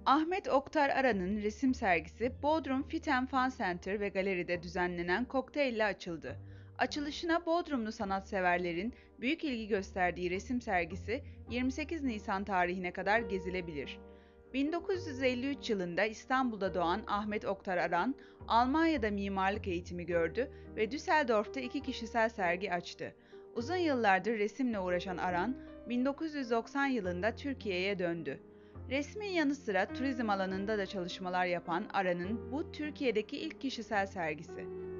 Ahmet Oktar Aran'ın resim sergisi Bodrum Fit and Fun Center ve galeride düzenlenen kokteylle açıldı. Açılışına Bodrumlu sanatseverlerin büyük ilgi gösterdiği resim sergisi 28 Nisan tarihine kadar gezilebilir. 1953 yılında İstanbul'da doğan Ahmet Oktar Aran, Almanya'da mimarlık eğitimi gördü ve Düsseldorf'ta 2 kişisel sergi açtı. Uzun yıllardır resimle uğraşan Aran, 1990 yılında Türkiye'ye döndü. Resmin yanı sıra turizm alanında da çalışmalar yapan Aran'ın bu Türkiye'deki ilk kişisel sergisi.